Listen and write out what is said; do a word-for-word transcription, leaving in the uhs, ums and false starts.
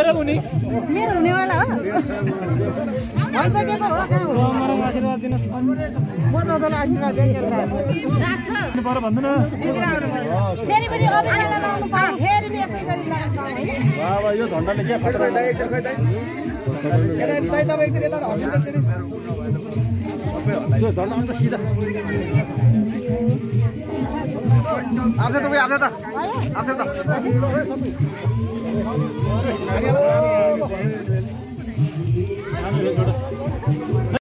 मेरो उनी मेरो हुनेवाला हो भइसकेको हो कहाँ हो मलाई आशीर्वाद दिनुहोस् म त तँलाई आशीर्वाद दिएर राख्छ पर भन्नु न फेरि पनि अभियानलाई लाउनु पर्यो फेरि नि यसै गरी लाग्छ बाबा यो झन्डाले के खतरा दाइ एकचोटि खै दाइ यता दाइ तपाईँ एकचोटि यता हल्लिन्छ एकचोटि यो झन्डा अन्त सिधा आफै तपाईँ आफै त आफै त